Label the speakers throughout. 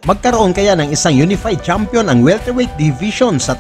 Speaker 1: Magkaroon kaya ng isang unified champion ang welterweight division sa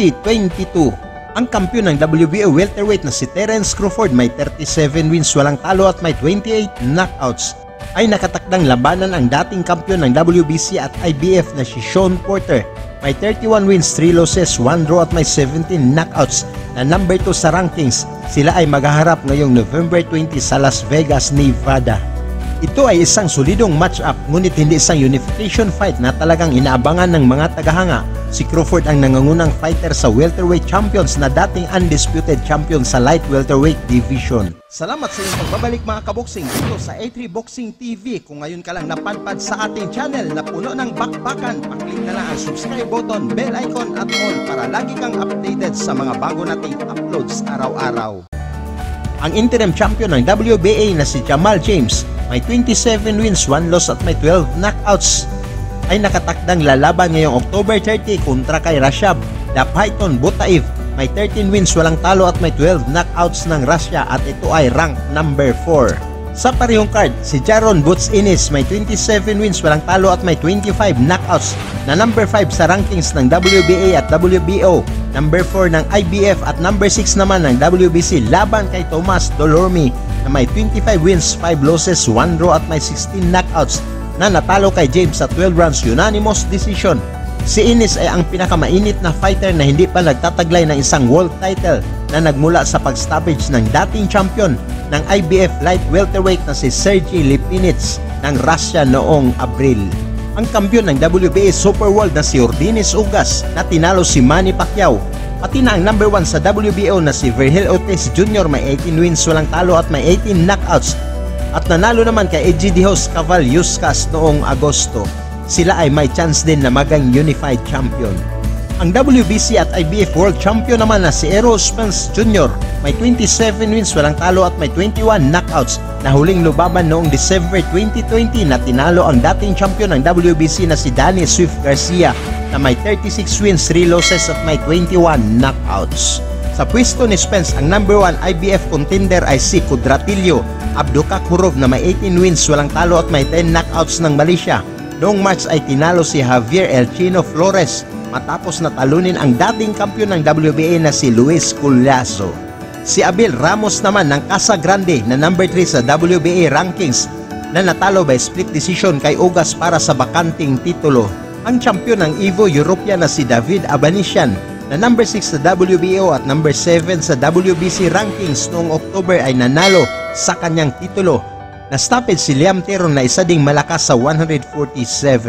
Speaker 1: 2022. Ang kampiyon ng WBO welterweight na si Terence Crawford may 37 wins walang talo at may 28 knockouts ay nakatakdang labanan ang dating kampiyon ng WBC at IBF na si Shawn Porter. May 31 wins, 3 losses, 1 draw at may 17 knockouts na number 2 sa rankings. Sila ay maghaharap ngayong November 20 sa Las Vegas, Nevada. Ito ay isang solidong match-up ngunit hindi isang unification fight na talagang inaabangan ng mga tagahanga. Si Crawford ang nangungunang fighter sa welterweight champions na dating undisputed champion sa light welterweight division. Salamat sa iyong pagbabalik mga kaboksing dito sa A3 Boxing TV. Kung ngayon ka lang napadpad sa ating channel na puno ng bakbakan, paklik na lang ang subscribe button, bell icon at all para lagi kang updated sa mga bago nating uploads araw-araw. Ang interim champion ng WBA na si Jamal James may 27 wins, 1 loss at may 12 knockouts ay nakatakdang lalaban ngayong October 30 kontra kay Rashab the Python Butaev. May 13 wins walang talo at may 12 knockouts ng Russia at ito ay rank number 4. Sa parehong card, si Jaron Boots Ennis may 27 wins walang talo at may 25 knockouts na number 5 sa rankings ng WBA at WBO, number 4 ng IBF at number 6 naman ng WBC laban kay Tomas Dolourmi na may 25 wins, 5 losses, 1 draw at may 16 knockouts na natalo kay James sa 12 rounds unanimous decision. Si Ennis ay ang pinakamainit na fighter na hindi pa nagtataglay ng isang world title na nagmula sa pag-stoppage ng dating champion ng IBF light welterweight na si Sergey Lipinets ng Russia noong Abril. Ang kampiyon ng WBA Super World na si Yordenis Ugas na tinalo si Manny Pacquiao, pati na ang number 1 sa WBO na si Vergil Ortiz Jr. may 18 wins walang talo at may 18 knockouts at nanalo naman kay Egidius Cavaliuskas noong Agosto. Sila ay may chance din na magang unified champion. Ang WBC at IBF World Champion naman na si Errol Spence Jr. may 27 wins walang talo at may 21 knockouts na huling lubaban noong December 2020 na tinalo ang dating champion ng WBC na si Danny Swift Garcia na may 36 wins, 3 losses at may 21 knockouts. Sa pwesto ni Spence, ang number 1 IBF contender ay si Kudratillo Abdukakhorov na may 18 wins walang talo at may 10 knockouts ng Malaysia. Noong March ay tinalo si Javier El Chino Flores matapos na talunin ang dating kampiyon ng WBA na si Luis Collazo. Si Abel Ramos naman ng Casa Grande na number 3 sa WBA rankings na natalo by split decision kay Ugas para sa bakanting titulo. Ang champion ng Evo Europea na si David Abanesian na number 6 sa WBO at number 7 sa WBC rankings noong October ay nanalo sa kanyang titulo. Na-stoppage si Liam Teron na isa ding malakas sa 147.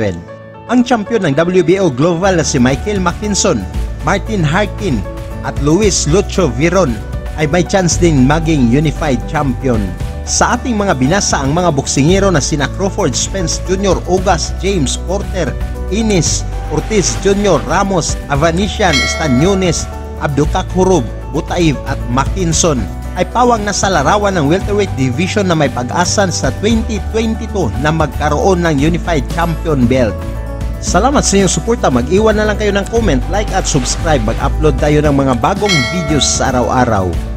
Speaker 1: Ang champion ng WBO Global na si Michael Mackinson, Martin Harkin at Luis Lucho Viron ay may chance din maging unified champion. Sa ating mga binasa ang mga boksingero na sina Crawford, Spence Jr., Ugas, James, Porter, Ennis, Ortiz Jr., Ramos, Avanesian, Staniones, Abdukakhorov, Butaev at Mackinson ay pawang nasa larawan ng welterweight division na may pag-asa sa 2022 na magkaroon ng unified champion belt. Salamat sa inyong suporta. Mag-iwan na lang kayo ng comment, like at subscribe. Mag-upload tayo ng mga bagong videos sa araw-araw.